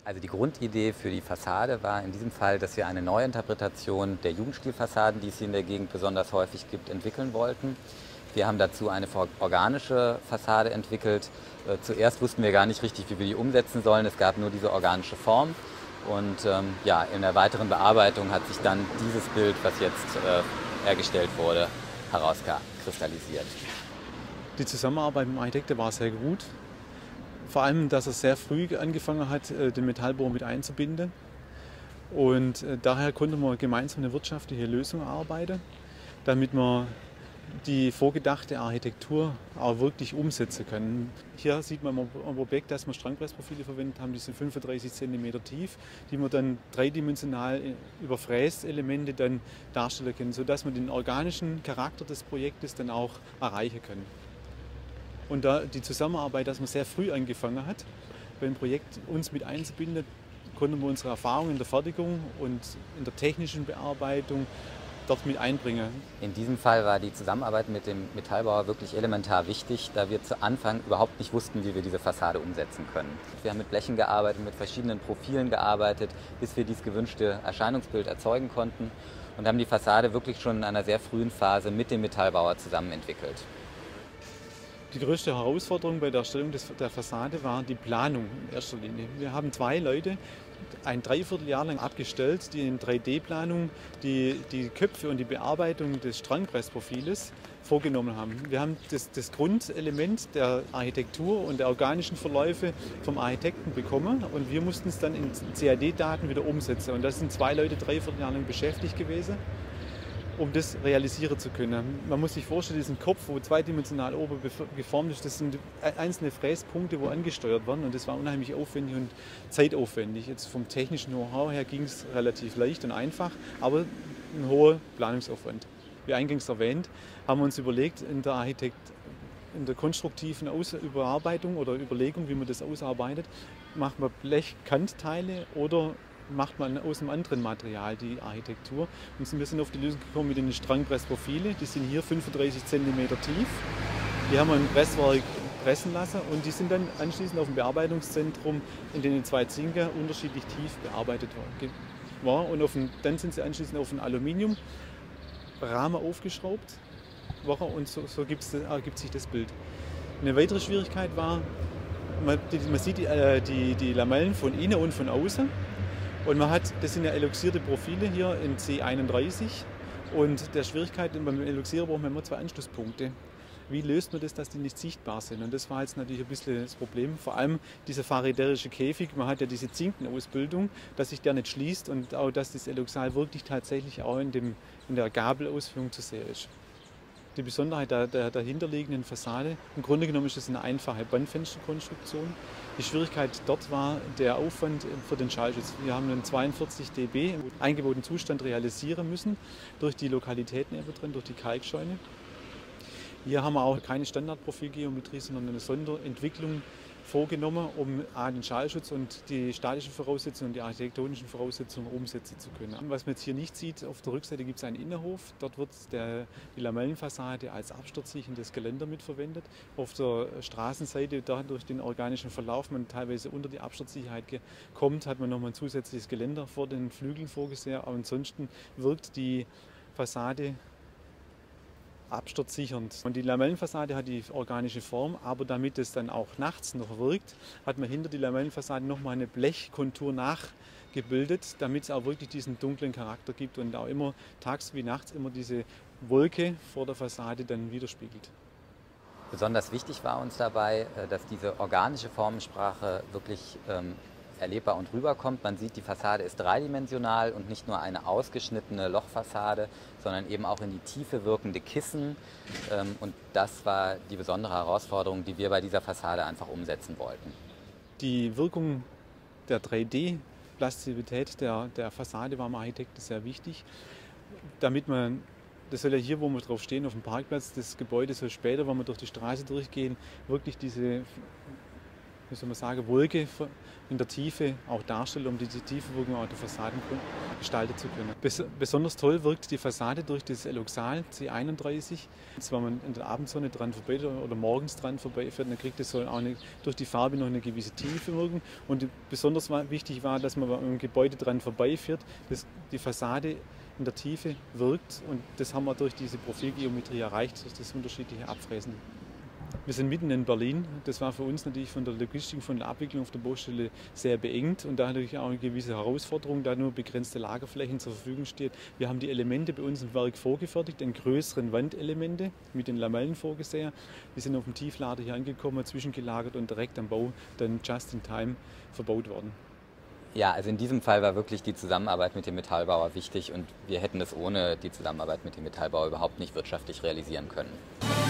Also die Grundidee für die Fassade war in diesem Fall, dass wir eine Neuinterpretation der Jugendstilfassaden, die es hier in der Gegend besonders häufig gibt, entwickeln wollten. Wir haben dazu eine organische Fassade entwickelt. Zuerst wussten wir gar nicht richtig, wie wir die umsetzen sollen. Es gab nur diese organische Form. Und ja, in der weiteren Bearbeitung hat sich dann dieses Bild, was jetzt hergestellt wurde, herauskristallisiert. Die Zusammenarbeit mit dem Architekten war sehr gut. Vor allem, dass er sehr früh angefangen hat, den Metallbau mit einzubinden. Und daher konnten wir gemeinsam eine wirtschaftliche Lösung erarbeiten, damit wir die vorgedachte Architektur auch wirklich umsetzen können. Hier sieht man am Objekt, dass wir Strangpressprofile verwendet haben, die sind 35 cm tief, die wir dann dreidimensional über Fräselemente dann darstellen können, sodass wir den organischen Charakter des Projektes dann auch erreichen können. Und da die Zusammenarbeit, dass man sehr früh angefangen hat, beim Projekt uns mit einzubinden, konnten wir unsere Erfahrungen in der Fertigung und in der technischen Bearbeitung dort mit einbringen. In diesem Fall war die Zusammenarbeit mit dem Metallbauer wirklich elementar wichtig, da wir zu Anfang überhaupt nicht wussten, wie wir diese Fassade umsetzen können. Wir haben mit Blechen gearbeitet, mit verschiedenen Profilen gearbeitet, bis wir dieses gewünschte Erscheinungsbild erzeugen konnten und haben die Fassade wirklich schon in einer sehr frühen Phase mit dem Metallbauer zusammen entwickelt. Die größte Herausforderung bei der Erstellung der Fassade war die Planung in erster Linie. Wir haben 2 Leute ein Dreivierteljahr lang abgestellt, die in 3D-Planung die Köpfe und die Bearbeitung des Strangpressprofiles vorgenommen haben. Wir haben das Grundelement der Architektur und der organischen Verläufe vom Architekten bekommen und wir mussten es dann in CAD-Daten wieder umsetzen. Und da sind 2 Leute 3/4 Jahr lang beschäftigt gewesen, um das realisieren zu können. Man muss sich vorstellen, diesen Kopf, wo zweidimensional oben geformt ist, das sind einzelne Fräspunkte, wo angesteuert werden und das war unheimlich aufwendig und zeitaufwendig. Jetzt vom technischen Know-how her ging es relativ leicht und einfach, aber ein hoher Planungsaufwand. Wie eingangs erwähnt, haben wir uns überlegt, in der konstruktiven Überarbeitung oder Überlegung, wie man das ausarbeitet, macht man Blechkantteile oder macht man aus einem anderen Material die Architektur. Und wir sind auf die Lösung gekommen mit den Strangpressprofile. Die sind hier 35 cm tief. Die haben wir im Presswerk pressen lassen und die sind dann anschließend auf dem Bearbeitungszentrum in den 2 Zinken unterschiedlich tief bearbeitet worden. Und dann sind sie anschließend auf einen Aluminiumrahmen aufgeschraubt und so ergibt sich das Bild. Eine weitere Schwierigkeit war, man sieht die Lamellen von innen und von außen. Und das sind ja eloxierte Profile hier in C31 und der Schwierigkeit beim Eloxieren braucht man immer 2 Anschlusspunkte. Wie löst man das, dass die nicht sichtbar sind? Und das war jetzt natürlich ein bisschen das Problem. Vor allem dieser faridärische Käfig, man hat ja diese Zinkenausbildung, dass sich der nicht schließt und auch, dass das Eloxal wirklich tatsächlich auch in der Gabelausführung zu sehen ist. Die Besonderheit der dahinterliegenden Fassade, im Grunde genommen ist es eine einfache Bandfensterkonstruktion. Die Schwierigkeit dort war der Aufwand für den Schallschutz. Wir haben einen 42 dB im eingebauten Zustand realisieren müssen, durch die Lokalitäten drin, durch die Kalkscheune. Hier haben wir auch keine Standardprofilgeometrie, sondern eine Sonderentwicklung vorgenommen, um den Schallschutz und die statischen Voraussetzungen und die architektonischen Voraussetzungen umsetzen zu können. Was man jetzt hier nicht sieht, auf der Rückseite gibt es einen Innenhof. Dort wird die Lamellenfassade als absturzsicherndes Geländer mitverwendet. Auf der Straßenseite, da durch den organischen Verlauf man teilweise unter die Absturzsicherheit kommt, hat man nochmal ein zusätzliches Geländer vor den Flügeln vorgesehen. Aber ansonsten wirkt die Fassade absturzsichernd. Und die Lamellenfassade hat die organische Form, aber damit es dann auch nachts noch wirkt, hat man hinter die Lamellenfassade nochmal eine Blechkontur nachgebildet, damit es auch wirklich diesen dunklen Charakter gibt und auch immer tags wie nachts immer diese Wolke vor der Fassade dann widerspiegelt. Besonders wichtig war uns dabei, dass diese organische Formensprache wirklich erlebbar und rüberkommt. Man sieht, die Fassade ist dreidimensional und nicht nur eine ausgeschnittene Lochfassade, sondern eben auch in die Tiefe wirkende Kissen. Und das war die besondere Herausforderung, die wir bei dieser Fassade einfach umsetzen wollten. Die Wirkung der 3D-Plastizität der Fassade war dem Architekten sehr wichtig, damit man, das soll ja hier, wo wir drauf stehen, auf dem Parkplatz, das Gebäude soll später, wenn wir durch die Straße durchgehen, wirklich diese wie soll man sagen, Wolke in der Tiefe auch darstellen, um diese Tiefenwirkung auch der Fassaden gestalten zu können. Besonders toll wirkt die Fassade durch das Eloxal C31. Wenn man in der Abendsonne dran vorbei oder morgens dran vorbeifährt, dann kriegt es so auch durch die Farbe noch eine gewisse Tiefe wirken. Und besonders wichtig war, dass man am Gebäude dran vorbeifährt, dass die Fassade in der Tiefe wirkt. Und das haben wir durch diese Profilgeometrie erreicht, durch das unterschiedliche Abfräsen. Wir sind mitten in Berlin. Das war für uns natürlich von der Logistik, von der Abwicklung auf der Baustelle sehr beengt und da natürlich auch eine gewisse Herausforderung, da nur begrenzte Lagerflächen zur Verfügung steht. Wir haben die Elemente bei uns im Werk vorgefertigt, in größeren Wandelemente mit den Lamellen vorgesehen. Die sind auf dem Tieflader hier angekommen, zwischengelagert und direkt am Bau dann just in time verbaut worden. Ja, also in diesem Fall war wirklich die Zusammenarbeit mit dem Metallbauer wichtig und wir hätten es ohne die Zusammenarbeit mit dem Metallbauer überhaupt nicht wirtschaftlich realisieren können.